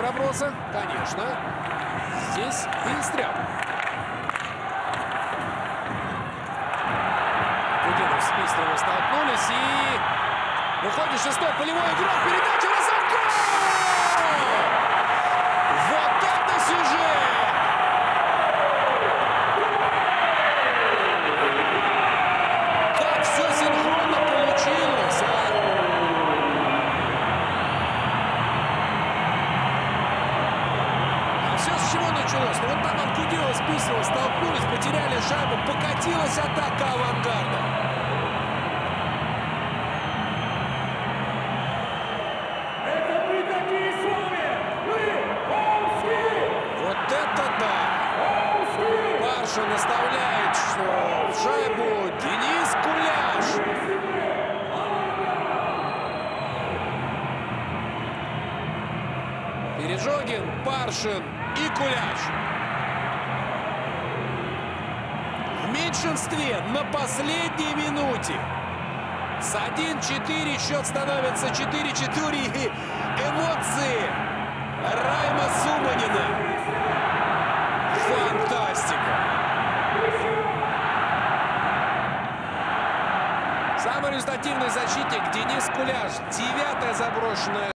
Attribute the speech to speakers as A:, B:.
A: проброса? Конечно. Здесь Пинстрел. Кудинов с Пинстрелом столкнулись и выходит шестой полевой игрок. Передача на Санко! Вот это сюжет! Как все синхронно получилось, а? А все с чего началось? Ну вот там Анкудинов с Пинстрелом столкнулись, потеряли шайбу, покатилась атака «Авангарда». Паршин наставляет в шайбу Денис Куляш. Пережогин, Паршин и Куляш. В меньшинстве на последней минуте. С 1-4 счет становится 4-4. И эмоции Райма Суманина. Фантастика! Самый результативный защитник Денис Куляш. 9-я заброшенная.